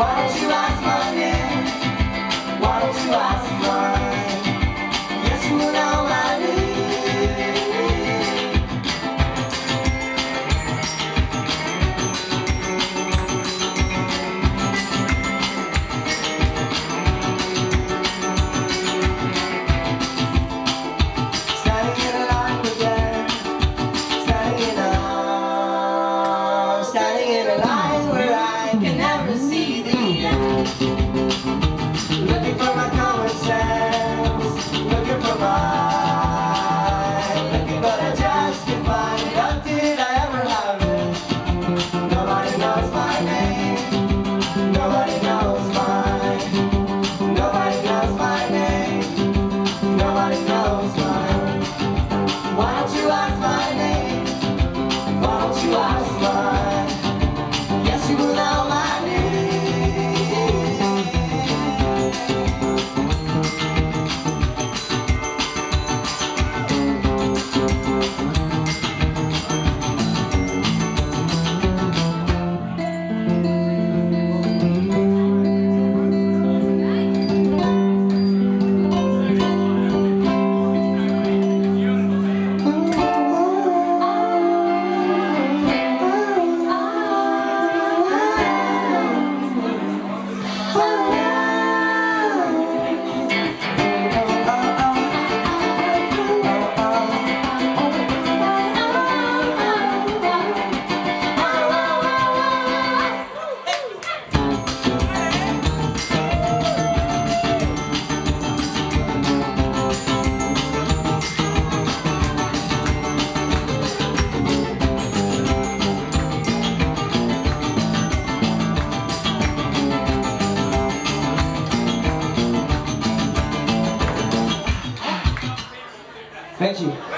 Why don't you ask my name? Why don't you ask mine? Yes, you will know my name. Standing in a line with them, standing in a line where I can never see the end. Looking for my common sense, looking for mine, looking but I just can't find it. How did I ever have it? Nobody knows my name, nobody knows mine, nobody knows my name, nobody knows mine. Why don't you ask my name? Why don't you ask mine? Yes, you will know my name. Thank you.